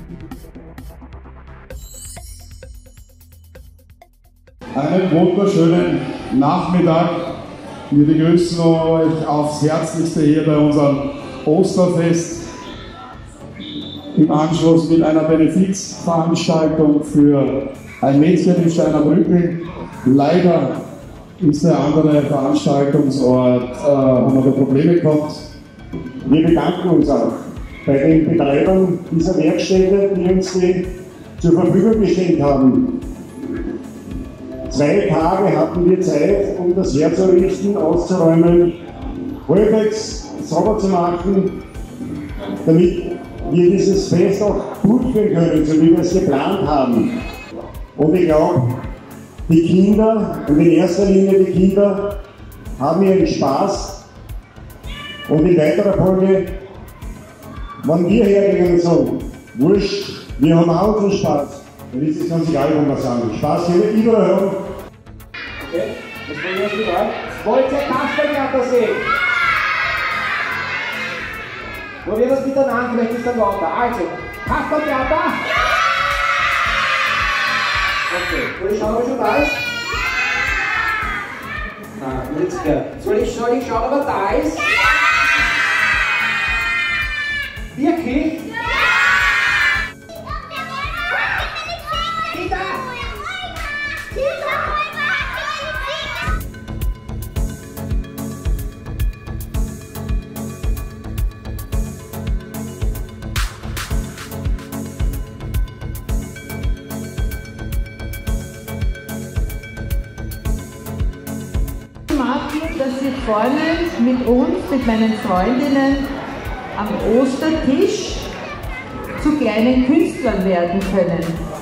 Einen wunderschönen Nachmittag. Wir begrüßen euch aufs Herzlichste hier bei unserem Osterfest. Im Anschluss mit einer Benefizveranstaltung für ein Mädchen in Steinerbrücken. Leider ist der andere Veranstaltungsort, wo man da Probleme kommt. Wir bedanken uns auch bei den Betreibern dieser Werkstätte, die uns die zur Verfügung gestellt haben. 2 Tage hatten wir Zeit, um das herzurichten, auszuräumen, halbwegs sauber zu machen, damit wir dieses Fest auch durchführen können, so wie wir es geplant haben. Und ich glaube, die Kinder, und in erster Linie die Kinder, haben ihren Spaß. Und in weiterer Folge, wenn wir hergehen und sagen, wurscht, wir haben auch unseren Spaß, dann ist es ganz egal, wo wir sagen. Spaß können wir überall haben. Okay, das wollen wir wieder an. Wollt ihr Kasperltheater sehen? Probieren wir es miteinander, vielleicht ist dann lauter. Also, Kasperltheater? Okay, soll ich schauen, ob er schon da ist? Nein, jetzt gehört. Soll ich schauen, ob er da ist? Wirklich? Dass Sie vorne mit uns, mit meinen Freundinnen am Ostertisch zu kleinen Künstlern werden können.